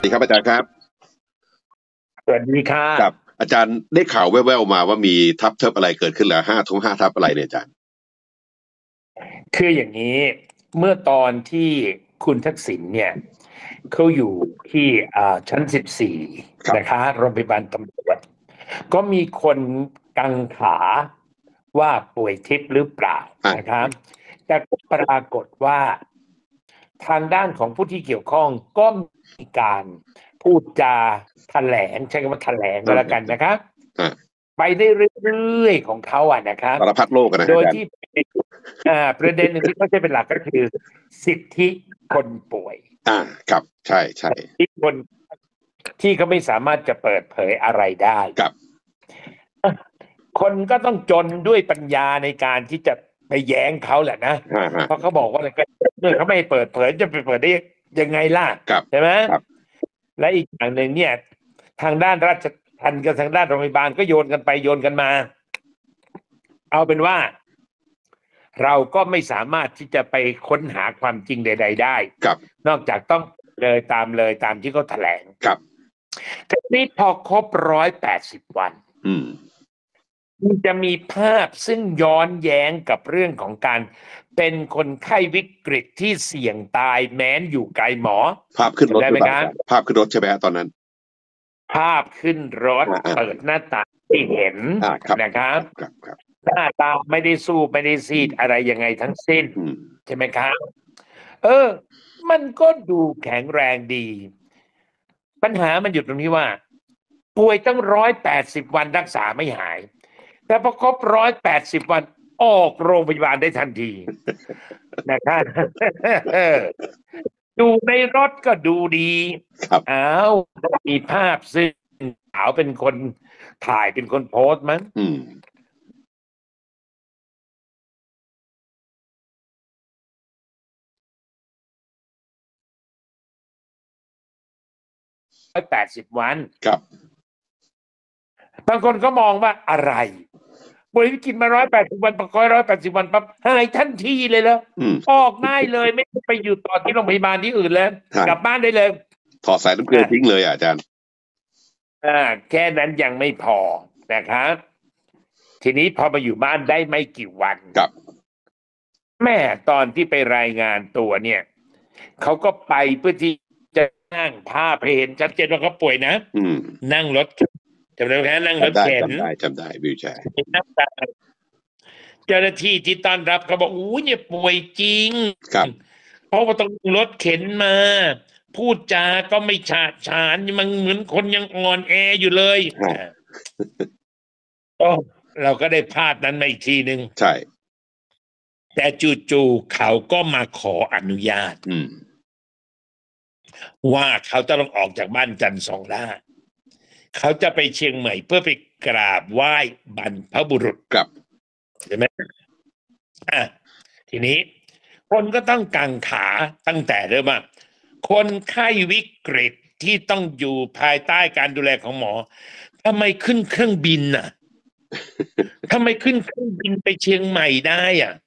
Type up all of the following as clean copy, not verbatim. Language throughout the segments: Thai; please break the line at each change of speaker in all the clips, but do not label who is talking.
ดีครับอาจารย์ครับ
สวัสดีค่ะ
ครับอาจารย์ได้ข่าวแว่วๆมาว่ามีทัพเทิบอะไรเกิดขึ้นแล้ว5 ทัพอะไรเนี่ยอาจารย์
คืออย่างนี้เมื่อตอนที่คุณทักษิณเนี่ยเขาอยู่ที่ชั้น14นะคะโรงพยาบาลตำรวจก็มีคนกังขาว่าป่วยทิพย์หรือเปล่านะครับแต่ก็ปรากฏว่าทางด้านของผู้ที่เกี่ยวข้องก็มีการพูดจาแถลงใช้คำว่าแถลงก็แล้วกันนะครับไปได้เรื่อยๆของเขานะครับ
สารพัดโลกนะ
โดย
อาจารย์
ที่ประเด็นหนึ่งที่เขาใช้เป็นหลักก็คือสิทธิคนป่วย
ครับใช่ใช่
ที่คนที่เขาไม่สามารถจะเปิดเผยอะไรได้
ครับ
คนก็ต้องจนด้วยปัญญาในการที่จะไปแย้งเขาแหละนะเพราะเขาบอกว่าอะไรก็เมื่อเขาไม่เปิดเผยจะไปเปิดได้ยังไงล่ะใช่ไหมและอีกอย่างหนึ่งเนี่ยทางด้านราชทัณฑ์กับทางด้านโรงพยาบาลก็โยนกันไปโยนกันมาเอาเป็นว่าเราก็ไม่สามารถที่จะไปค้นหาความจริงใดๆได้นอกจากต้องเลยตามที่เขาแถลงแต่นี่พอครบ180 วันมันจะมีภาพซึ่งย้อนแย้งกับเรื่องของการเป็นคนไข้วิกฤตที่เสี่ยงตายแม้นอยู่ไกลหมอ
ภาพขึ้นรถได้ไหมครับภาพขึ้นรถใช่ไหมตอนนั้น
ภาพขึ้นรถเปิดหน้าต่างที่เห็นนะครับหน้าตาไม่ได้สู้ไม่ได้ซีดอะไรยังไงทั้งสิ้นใช่ไหมครับมันก็ดูแข็งแรงดีปัญหามันอยู่ตรงที่ว่าป่วยตั้ง180 วันรักษาไม่หายแต่พอครบ180 วันออกโรงพยาบาลได้ทันทีนะครับดูในรถก็ดูดีมีภาพซึ่งสาวเป็นคนถ่ายเป็นคนโพสต์มั้ง180 วัน
ครับ
บางคนก็มองว่าอะไรป่วยวิกฤตมา180 วันประกอย180 วันปั๊บหายทันทีเลยแล้วออกง่ายเลยไม่ไปอยู่ต่อที่โรงพยาบาลที่อื่นเลยกลับบ้านได้เลย
ถอดสายน้ำเกลือทิ้งเลยอาจารย์
แค่นั้นยังไม่พอนะครับทีนี้พอมาอยู่บ้านได้ไม่กี่วันแม่ตอนที่ไปรายงานตัวเนี่ยเขาก็ไปเพื่อที่จะนั่งภาพเห็นชัดเจนว่าเขาป่วยนะนั่งรถจำได้ไหมนั่งรถเข็น
จำได้วิวแชร์
เจ้าหน้าที่ที่ต้อนรับเขาบอกอู้เนี่ยป่วยจริงเพราะว่าต้องรถเข็นมาพูดจาก็ไม่ฉาดฉานมันเหมือนคนยังอ่อนแออยู่เลยเราก็ได้ภาพนั้นมาอีกทีนึง
ใช่
แต่จู่ๆเขาก็มาขออนุญาตว่าเขาจะต้องออกจากบ้านจันทร์สองล่าเขาจะไปเชียงใหม่เพื่อไปกราบไหว้บรรพบุรุษใช่ไหมทีนี้คนก็ต้องกังขาตั้งแต่เริ่มว่าคนไข้วิกฤตที่ต้องอยู่ภายใต้การดูแลของหมอทำไมขึ้นเครื่องบินน่ะทำไมขึ้นเครื่องบินไปเชียงใหม่ได้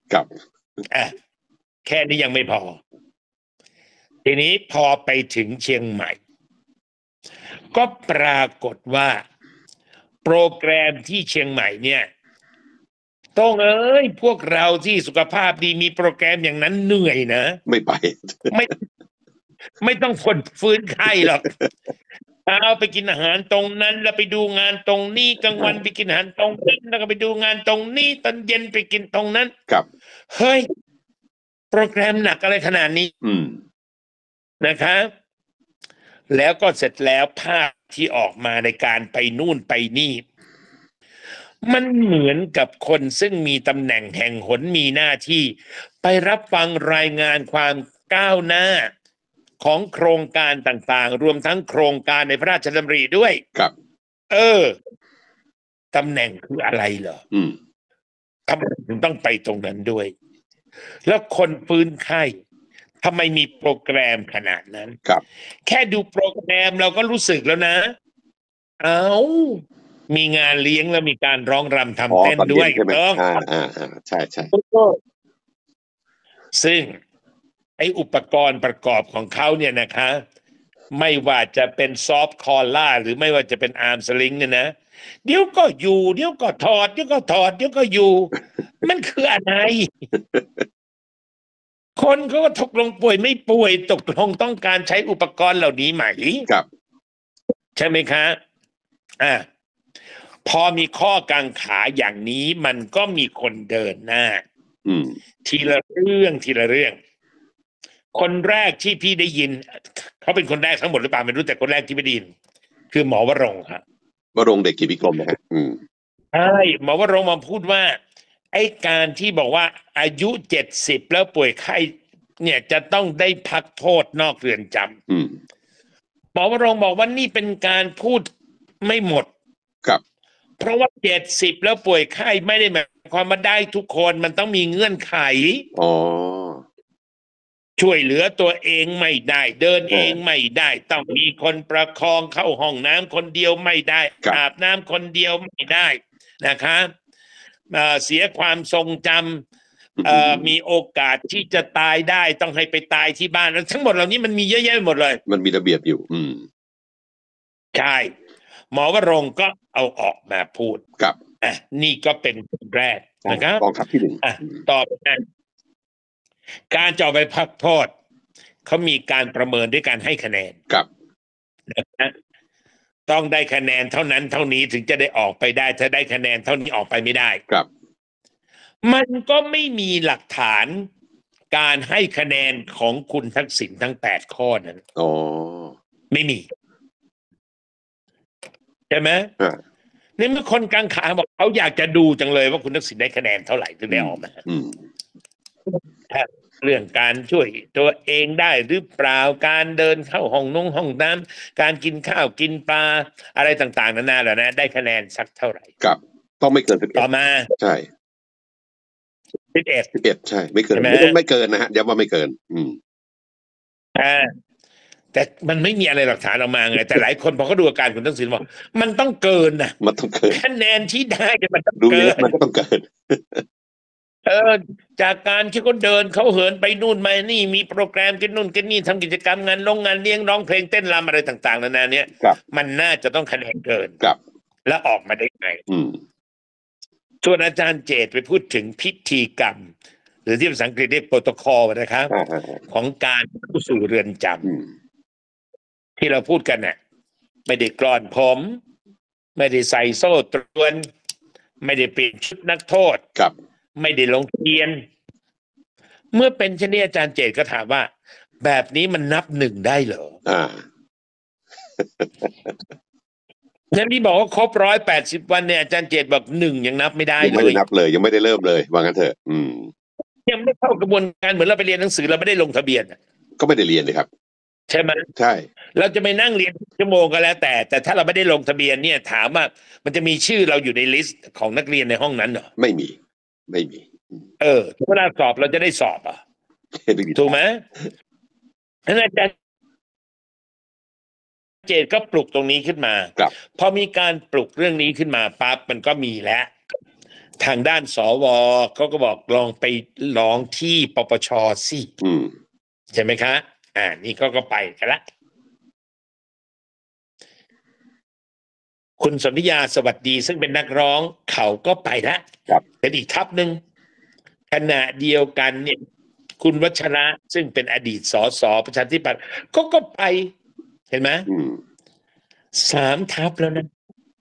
แค่นี้ยังไม่พอทีนี้พอไปถึงเชียงใหม่ก็ปรากฏว่าโปรแกรมที่เชียงใหม่เนี่ยต้องพวกเราที่สุขภาพดีมีโปรแกรมอย่างนั้นเหนื่อยนะ
ไม่ไป
ไม่ต้องฟื้นไข้หรอกเอาไปกินอาหารตรงนั้นแล้วไปดูงานตรงนี้กลางวันไปกินอาหารตรงนั้นแล้วก็ไปดูงานตรงนี้ตอนเย็นไปกินตรงนั้นเฮ้ยโปรแกรมหนักอะไรขนาดนี้นะครับแล้วก็เสร็จแล้วภาพที่ออกมาในการไปนู่นไปนี่มันเหมือนกับคนซึ่งมีตำแหน่งแห่งหนมีหน้าที่ไปรับฟังรายงานความก้าวหน้าของโครงการต่างๆรวมทั้งโครงการในพระราชดำริด้วยตำแหน่งคืออะไรเหรอทำไมถึงต้องไปตรงนั้นด้วยแล้วคนฟื้นไข้ทำไมมีโปรแกรมขนาดนั้นแค่ดูโปรแกรมเราก็รู้สึกแล้วนะมีงานเลี้ยงแล้วมีการร้องรำทำเต้นด้วย
ต้องใช่
ซึ่งไอ้อุปกรณ์ประกอบของเขาเนี่ยนะคะไม่ว่าจะเป็นซอฟต์คอลล่าหรือไม่ว่าจะเป็นอาร์มสลิงเนี่ยนะเดี๋ยวก็อยู่เดี๋ยวก็ถอดเดี๋ยวก็ถอดเดี๋ยวก็อยู่ มันคืออะไร คนเขาก็ตกลงป่วยไม่ป่วยตกลงต้องการใช้อุปกรณ์เหล่านี้ไหม
ครับ
ใช่ไหมคะพอมีข้อกังขาอย่างนี้มันก็มีคนเดินหน้าทีละเรื่องคนแรกที่พี่ได้ยินเขาเป็นคนแรกทั้งหมดหรือเปล่าไม่รู้แต่คนแรกที่ไม่ได้ยินคือหมอวรงค์ครับ
วรงค์เดชกิจวิกรมนะฮะ
ใช่หมอวรงค์มาพูดว่าไอ้การที่บอกว่าอายุ70แล้วป่วยไข้เนี่ยจะต้องได้พักโทษนอกเรือนจำหมอวรงค์บอกว่านี่เป็นการพูดไม่หมด
ครับ
เพราะว่า70แล้วป่วยไข้ไม่ได้หมายความว่าได้ทุกคนมันต้องมีเงื่อนไขช่วยเหลือตัวเองไม่ได้เดินเองไม่ได้ต้องมีคนประคองเข้าห้องน้ำคนเดียวไม่ได้อาบน้ำคนเดียวไม่ได้นะคะเสียความทรงจำมีโอกาสที่จะตายได้ต้องให้ไปตายที่บ้านทั้งหมดเหล่านี้มันมีเยอะแยะหมดเลย
มันมีระเบียบอยู่
ใช่หมอวรงค์ก็เอาออกมาพูด
ครับ
นี่ก็เป็นแรกนะครับ
กองทัพที่หนึ่ง
ต่อไปการจะไปพักโทษเขามีการประเมินด้วยการให้คะแนน
ครับ
นะต้องได้คะแนนเท่านั้นเท่านี้ถึงจะได้ออกไปได้ถ้าได้คะแนนเท่านี้ออกไปไม่ได้
ครับ
มันก็ไม่มีหลักฐานการให้คะแนนของคุณทักษิณทั้ง8ข้อนั้นไม่มีใช่ไหมนี่เมื่อคนกังขาบอกเขาอยากจะดูจังเลยว่าคุณทักษิณได้คะแนนเท่าไหร่ถึงได้ออกมาเรื่องการช่วยตัวเองได้หรือเปล่าการเดินเข้าห้องน้ำการกินข้าวกินปลาอะไรต่างๆนานาแล้วนะได้คะแนนสักเท่าไหร่
ครับต้องไม่เกิน11
ต่อมา
ใช่11ใช่ไม่เกินไม่เกินนะฮะย้ำว่าไม่เกิน
แต่มันไม่มีอะไรหลักฐานออกมาไงแต่หลายคนพอเขาดูอาการคุณทักษิณบอกมันต้องเกินนะ
มันต้องเกิน
คะแนนที่ได้มันต้อง
เกินมันก็ต้องเกิน
จากการที่เขาเดินเขาเหินไปนู่นมานี่มีโปรแกรมกันนู่นกันนี่ทำกิจกรรมงานงานเลี้ยงร้องเพลงเต้นรำอะไรต่างๆนานาเนี่ยมันน่าจะต้องคะแนนเกินแล้วออกมาได้ไงส่วนอาจารย์เจตไปพูดถึงพิธีกรรมหรือที่ภาษาอังกฤษเรียกโปรโตคอลนะครับของการเข้าสู่เรือนจำที่เราพูดกันเนี่ยไม่ได้กลอนผมไม่ได้ใส่โซ่ตรวนไม่ได้เปลี่ยนชุดนักโทษไม่ได้ลงทะเบียนเมื่อเป็นเช่นนี้อาจารย์เจตก็ถามว่าแบบนี้มันนับ1ได้เหรอฉันที่บอกว่าครบ180 วันเนี่ยอาจารย์เจตบอก1ยังนับไม่ได้เลย
ไม่ได้นับเลยยังไม่ได้เริ่มเลยว่างั้นเถอะ
ยังไม่เข้ากระบวนการเหมือนเราไปเรียนหนังสือเราไม่ได้ลงทะเบียน
ก็ไม่ได้เรียนเลยครับ
ใช่ไหม
ใช่
เราจะไปนั่งเรียนชั่วโมงก็แล้วแต่ถ้าเราไม่ได้ลงทะเบียนเนี่ยถามว่ามันจะมีชื่อเราอยู่ในลิสต์ของนักเรียนในห้องนั้นเหรอ
ไม่มี
เวลาสอบเราจะได้สอบถูกไหมอาจารย์เจตก็ปลุกตรงนี้ขึ้นมาพอมีการปลุกเรื่องนี้ขึ้นมาปั๊บมันก็มีแล้วทางด้านสวเขาก็บอกลองไปร้องที่ปปช.สิใช่ไหมคะนี่เขาก็ไปกันละคุณสนธิยาสวัสดีซึ่งเป็นนักร้องเขาก็ไปแล้วเป็นอีกทัพหนึ่งขณะเดียวกันเนี่ยคุณวัชระซึ่งเป็นอดีตสสประชาธิปัตย์ก็ไปเห็นไหม3 ทัพแล้วนะ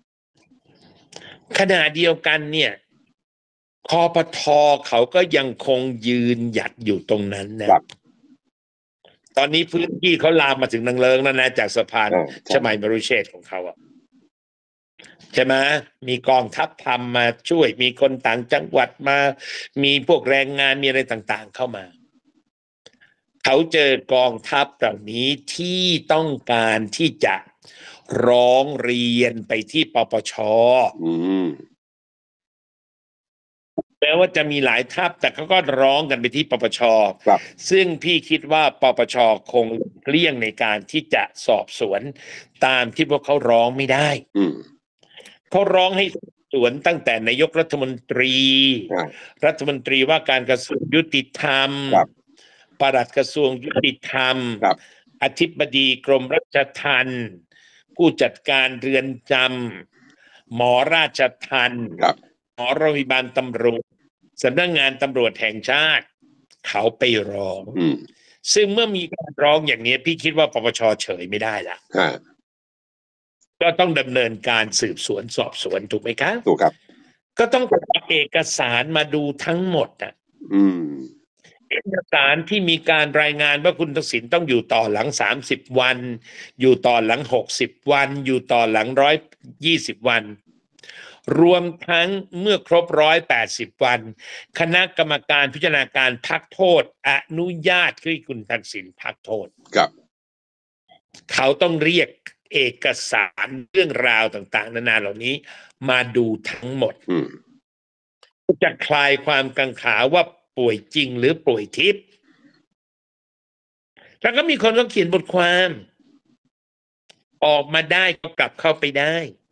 ขณะเดียวกันเนี่ยคปท.เขาก็ยังคงยืนหยัดอยู่ตรงนั้นนะตอนนี้พื้นที่เขาลามมาถึงนางเลิงแล้วนะจากสะพานชมัยมรุเชษฐ์ของเขาใช่ไหมมีกองทัพธรรมมาช่วยมีคนต่างจังหวัดมามีพวกแรงงานมีอะไรต่างๆเข้ามาเขาเจอกองทัพเหล่านี้ที่ต้องการที่จะร้องเรียนไปที่ปปช.แม้ว่าจะมีหลายทัพแต่เขาก็ร้องกันไปที่ปปช.ซึ่งพี่คิดว่าปปช.คงเลี่ยงในการที่จะสอบสวนตามที่พวกเขาร้องไม่ได้เขาร้องให้สวนตั้งแต่นายกรัฐมนตรีว่าการกระทรวงยุติธรรมปลัดกระทรวงยุติธรรมอธิบดีกรมราชทัณฑ์ผู้จัดการเรือนจำหมอราชทัณฑ์หมอโรงพยาบาลตำรวจสำนักงานตำรวจแห่งชาติเขาไปร้องซึ่งเมื่อมีการร้องอย่างนี้พี่คิดว่าปปช.เฉยไม่ได้ละก็ต้องดำเนินการสืบสวนสอบสวนถูกไหมครับ
ถูกครับ
ก็ต้องเอาเอกสารมาดูทั้งหมดนะเอกสารที่มีการรายงานว่าคุณทักษิณต้องอยู่ต่อหลัง30 วันอยู่ต่อหลัง60 วันอยู่ต่อหลัง120 วันรวมทั้งเมื่อครบ180 วันคณะกรรมการพิจารณาการพักโทษอนุญาตให้คุณทักษิณพักโทษ
ครับ
เขาต้องเรียกเอกสารเรื่องราวต่างๆนานาเหล่านี้มาดูทั้งหมดจะคลายความกังขาว่าป่วยจริงหรือป่วยทิพย์แล้วก็มีคนก็เขียนบทความออกมาได้ก็กลับเข้าไปได้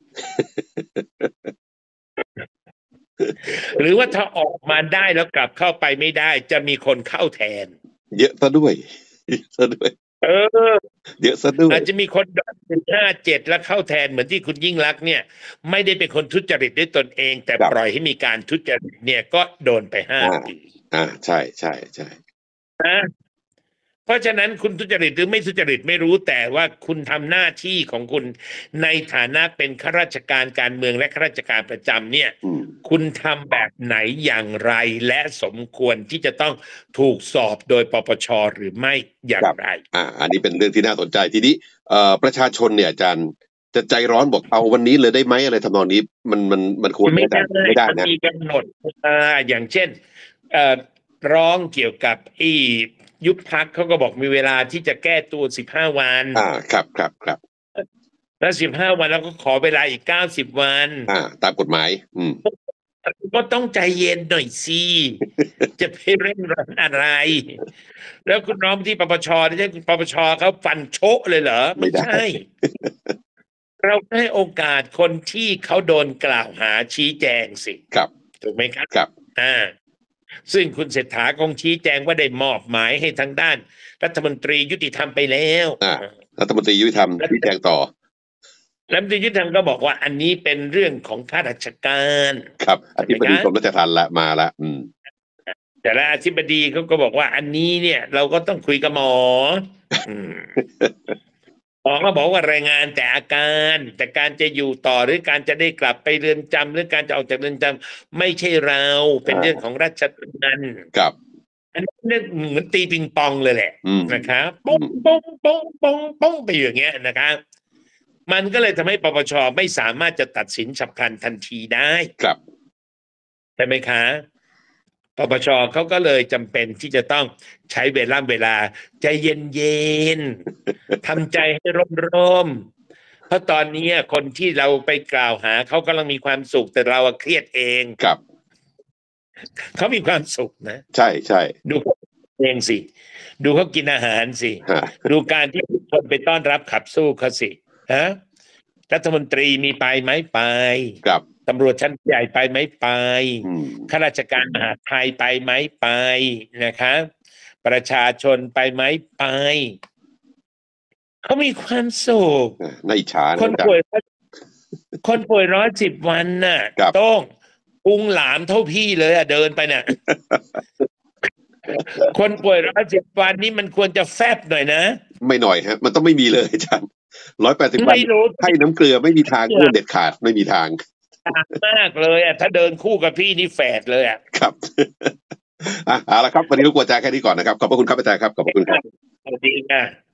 หรือว่าถ้าออกมาได้แล้วกลับเข้าไปไม่ได้จะมีคนเข้าแทน
เยอะซะด้วยเยอะซะด้วยเยอะซะด้วย
อาจจะมีคน57แล้วเข้าแทนเหมือนที่คุณยิ่งลักษณ์เนี่ยไม่ได้เป็นคนทุจริตด้วยตนเองแต่ปล่อยให้มีการทุจริตเนี่ยก็โดนไป5 ปี
ใช่ใช่ใช่
เพราะฉะนั้นคุณทุจริตหรือไม่ทุจริตไม่รู้แต่ว่าคุณทำหน้าที่ของคุณในฐานะเป็นข้าราชการการเมืองและข้าราชการประจำเนี่ยคุณทำแบบไหนอย่างไรและสมควรที่จะต้องถูกสอบโดยปปช.หรือไม่อย่างไร
อันนี้เป็นเรื่องที่น่าสนใจทีนี้ประชาชนเนี่ยอาจารย์จะใจร้อนบอกเอาวันนี้เลยได้ไหมอะไรทำนองนี้มันควร
ไม่ได้นะมีกำหนดอย่างเช่นร้องเกี่ยวกับยุบพรรคเขาก็บอกมีเวลาที่จะแก้ตัว15 วัน
ครับ
แล้ว15 วันแล้วก็ขอเวลาอีก90 วัน
ตามกฎหมาย
ก็ต้องใจเย็นหน่อยสิจะไปเร่งรัดอะไรแล้วคุณน้องที่ปปช.ที่คุณปปช.เขาฟันโชะเลยเหรอไม่ใช่เราให้โอกาสคนที่เขาโดนกล่าวหาชี้แจงสิ
ครับ
ถูกไหมครับ
ครับ
ซึ่งคุณเศรษฐาคงชี้แจงว่าได้มอบหมายให้ทางด้านรัฐมนตรียุติธรรมไปแล้ว
รัฐมนตรียุติธรรมชี้แจงต่อ
รัฐมนตรียุติธรรมก็บอกว่าอันนี้เป็นเรื่องของข้าราชการ
ครับอธิบดีกรมราชทัณฑ์ละมาละ
แต่ละอธิบดีเขาก็บอกว่าอันนี้เนี่ยเราก็ต้องคุยกับหมอหมอก็บอกว่ารายงานแต่อาการแต่การจะอยู่ต่อหรือการจะได้กลับไปเรือนจำหรือการจะออกจากเรือนจำไม่ใช่เราเป็นเรื่องของราชทัณฑ์
ครับ
อันนี้เรื่องเหมือนตีปิงปองเลยแหละนะครับป้องป้องป้องป้องป้องไปอย่างเงี้ยนะครับมันก็เลยทำให้ปปช.ไม่สามารถจะตัดสินฉับพลันทันทีได้
ครับ
ใช่ไหมคะปปช.เขาก็เลยจำเป็นที่จะต้องใช้เวลาใจเย็นๆทำใจให้ร่มๆเพราะตอนนี้คนที่เราไปกล่าวหาเขากำลังมีความสุขแต่เราเครียดเอง
ครับ
เขามีความสุขนะ
ใช่ใช่
ดูเองสิดูเขากินอาหารสิดูการที่คนไปต้อนรับขับสู้เขาสิรัฐมนตรีมีไปไหมไป
ครับ
ตำรวจชั้นใหญ่ไปไหมไปข้าราชการมหาดไทยไปไหมไปนะคะประชาชนไปไหมไปเขามีความสุข
ในอิจฉา
คนป่วย110 วันน่ะต้องพุงหลามเท่าพี่เลยเดินไปเนี่ยคนป่วย110 วันนี่มันควรจะแฟบหน่อยนะ
ไม่หน่อยฮะมันต้องไม่มีเลยอาจารย์180 วันให้น้ำเกลือไม่มีทางเรื่องเด็ดขาดไม่มีทาง
มากเลยถ้าเดินคู่กับพี่นี่แฝดเลย
ครับเอาละครับวันนี้รบกวนอาจารย์แค่นี้ก่อนนะครับขอบพระคุณครับอาจารย์ครับขอบพระคุณครับ
สวัสดีค่ะ